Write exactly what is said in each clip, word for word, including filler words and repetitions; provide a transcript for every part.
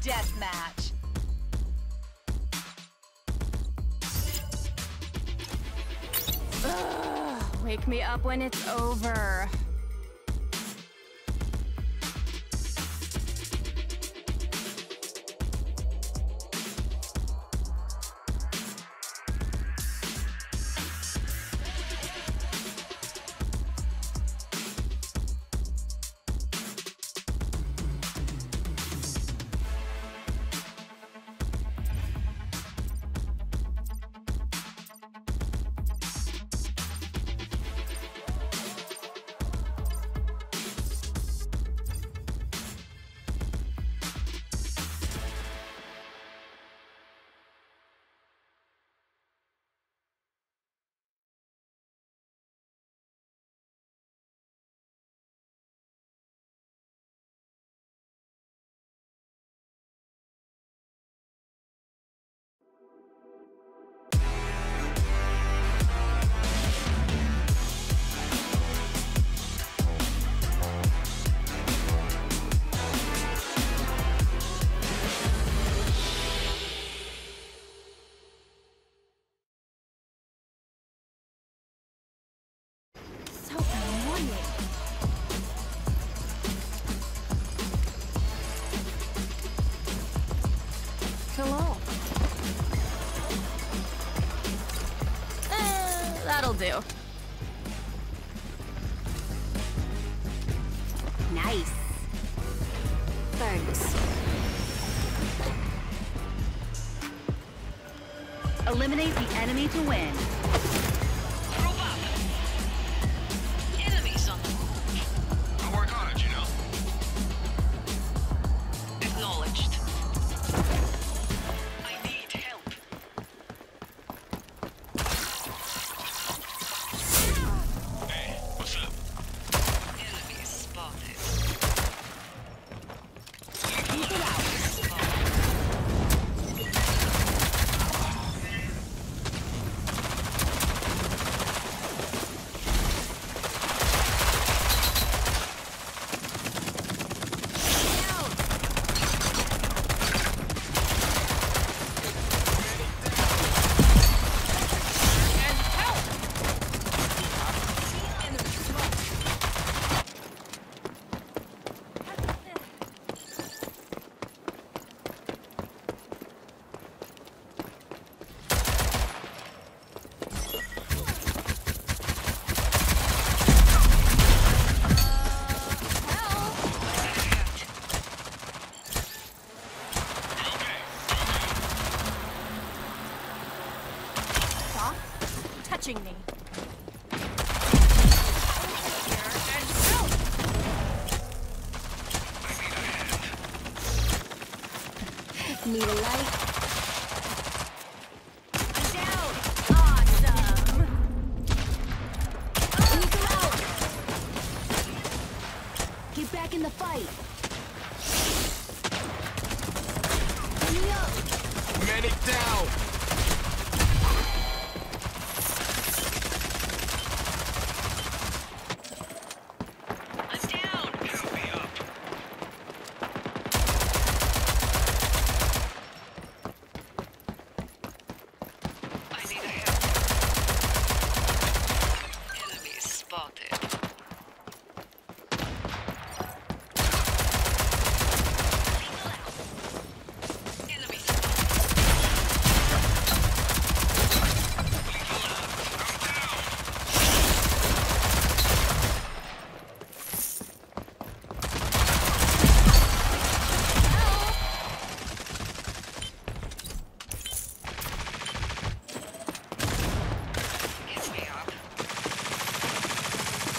deathmatch. Ugh, wake me up when it's over. Hello. Eh, that'll do. Nice. Thanks. Eliminate the enemy to win. Group up. Enemies on the move. I work on it, you know. Acknowledged. I need help. Hey, what's up? Enemy spotted. Keep it out. Touching me. Need a light? I'm down. Awesome. Eagle out! Get back in the fight. Hurry up! Medic down! I'm down. Help me up. I need a help. Enemy spotted. Enemy spotted. Get me up.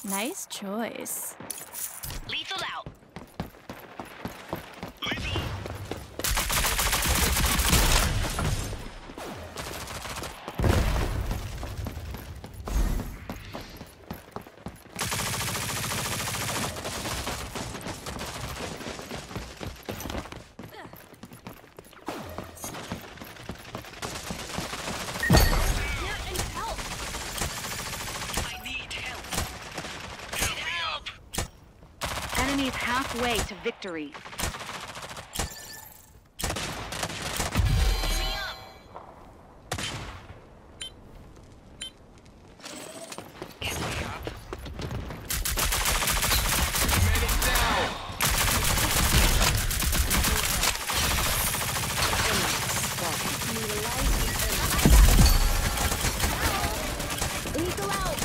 Nice choice. Lethal out. Lethal. I need help. Need help. Enemies halfway to victory. Get me up. Get me up. Medic down. Need a light. Lethal out.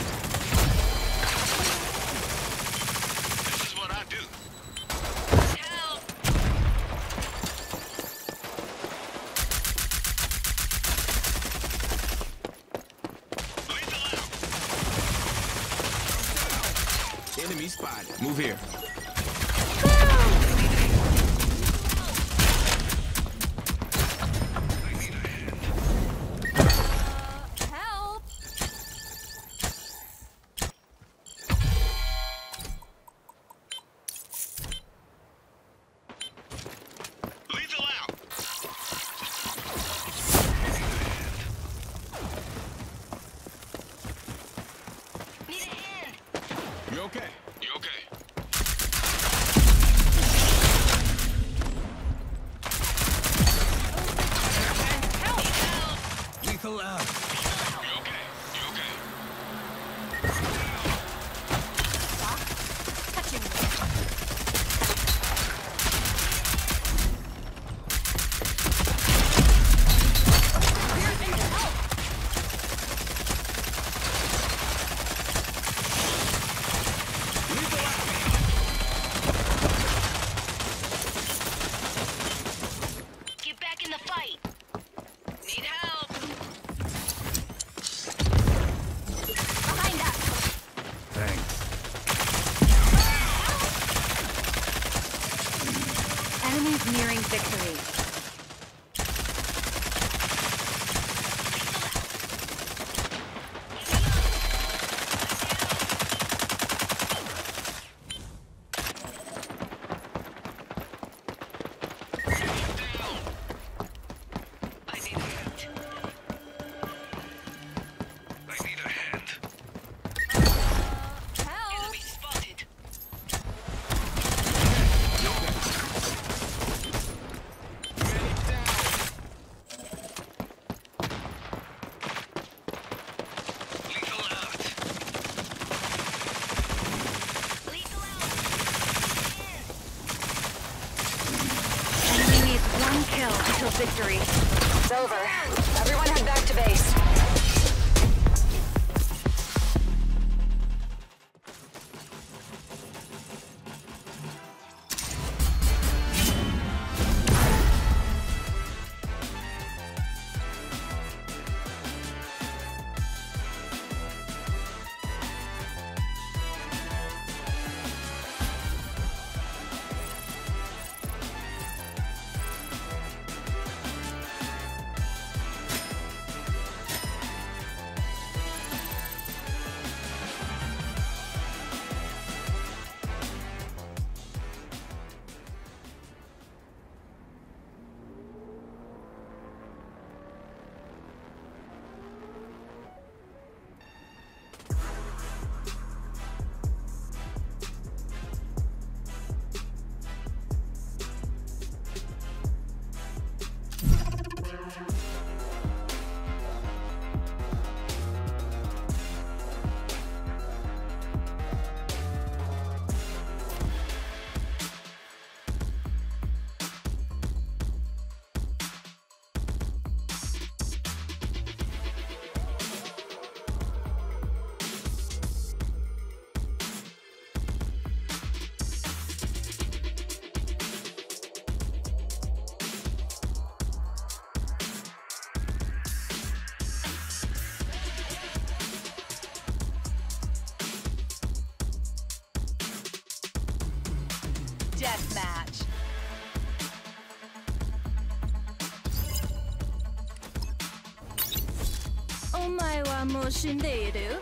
This is what I do. Help. Lethal out. Enemy spotted. Move here. I need a hand. Help! Lethal out. Need a hand. You okay? You okay? Help. Lethal out. You okay? You okay? Touching me. Lethal out. Get back in the fight. Need help. Behind us. Thanks. Enemies nearing victory. I need a hand. I need a hand. Help! Enemy spotted. Medic down. Lethal out. Lethal out. Enemy needs one kill until victory. It's over. Everyone head back to base. deathmatch. Omae wa mou shindeiru?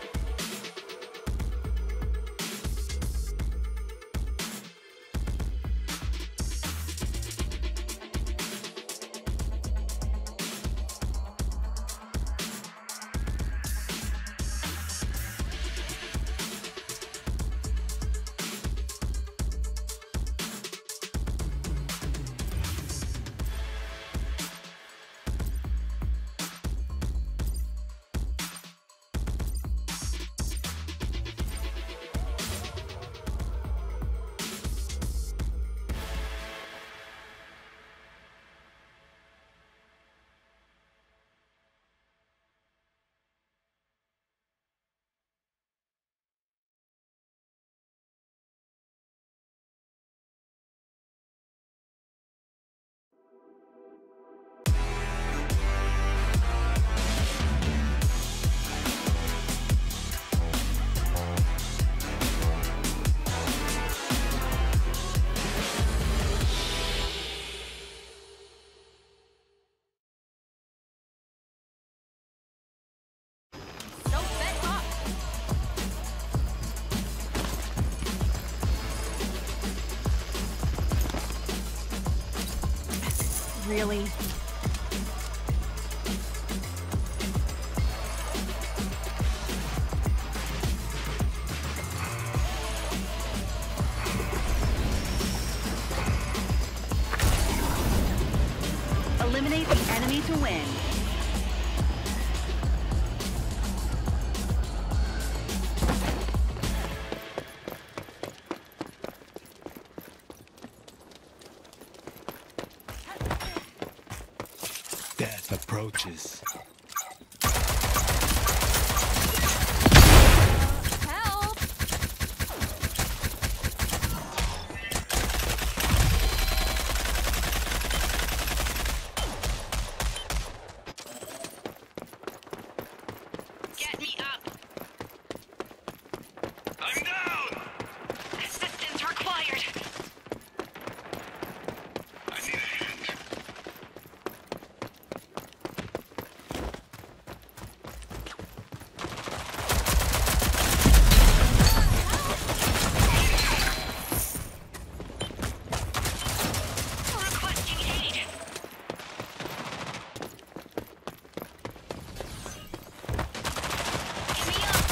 Really? Eliminate the enemy to win. Death approaches. Help! Get me up. I'm down! Assistance required. I need a hand. Requesting aid. Get me up.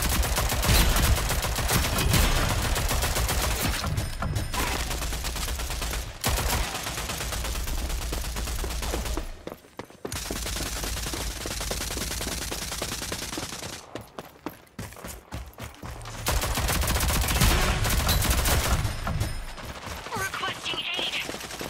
Requesting aid.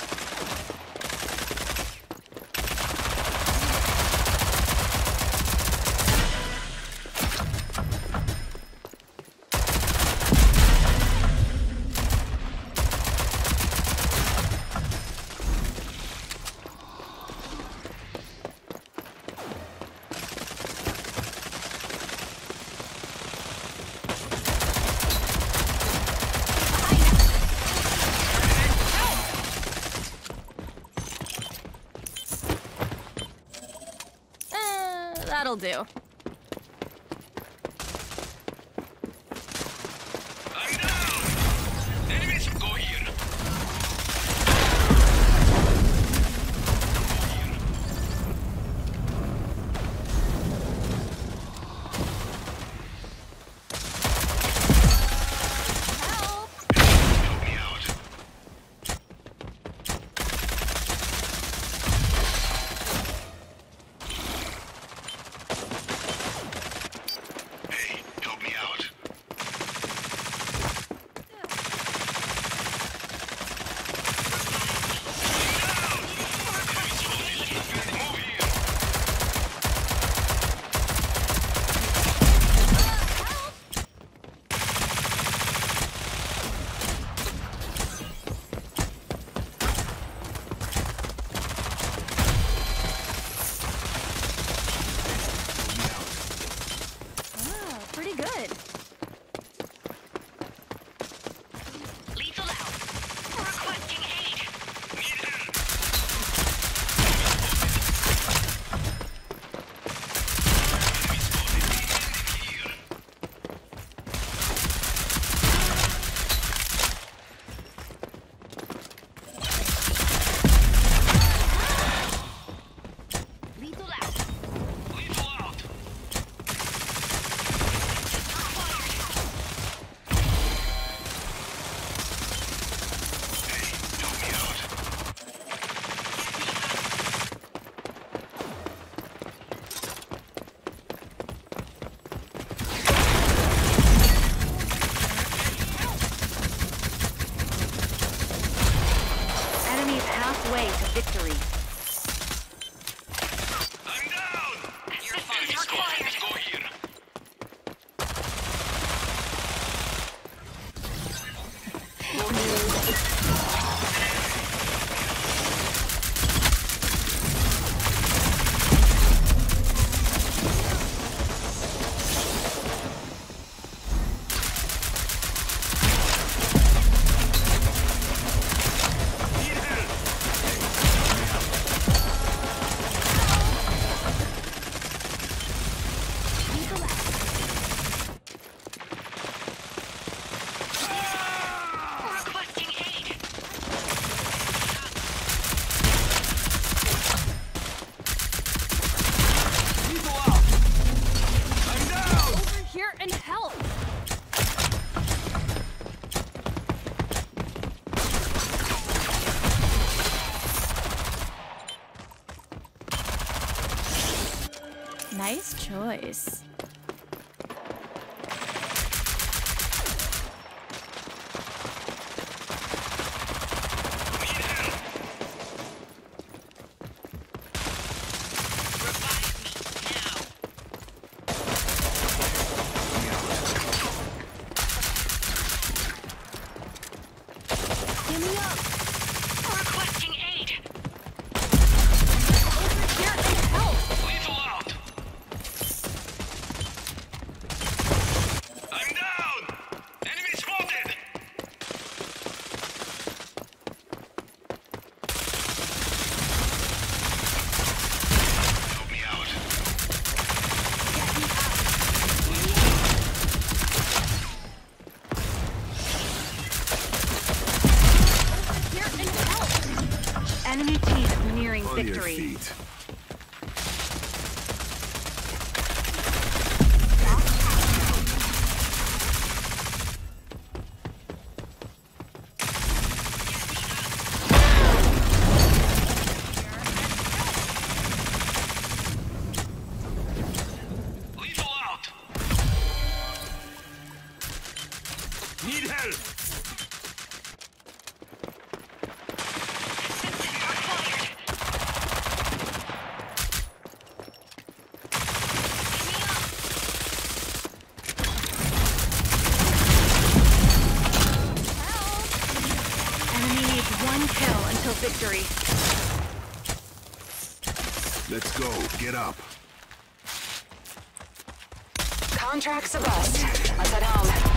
Eh, that'll do. I'm down! Enemies go here. Help! Help me out. way to victory. I'm down! Your Enemy funds squad, required. let's go here. Need help! Requesting aid. Lethal out! I'm down! Over here and help! Nice choice. Need help! Revive me now. Give me up. Requesting aid. Over here and help! Lethal out! I'm down! Enemy spotted! Help me out. Here and help! Enemy team nearing On your victory. feet. Lethal out! Need help! Enemy needs one kill until victory. Let's go. Get up. Contracts a bust. Let's head home.